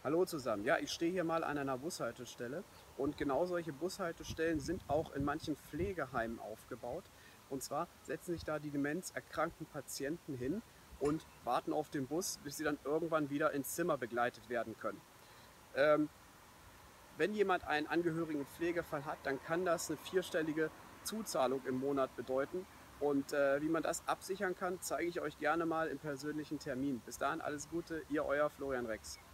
Hallo zusammen. Ja, ich stehe hier mal an einer Bushaltestelle und genau solche Bushaltestellen sind auch in manchen Pflegeheimen aufgebaut. Und zwar setzen sich da die demenzerkrankten Patienten hin und warten auf den Bus, bis sie dann irgendwann wieder ins Zimmer begleitet werden können. Ähm, Wenn jemand einen angehörigen Pflegefall hat, dann kann das eine vierstellige Zuzahlung im Monat bedeuten. Und wie man das absichern kann, zeige ich euch gerne mal im persönlichen Termin. Bis dahin alles Gute, ihr euer Florian Rex.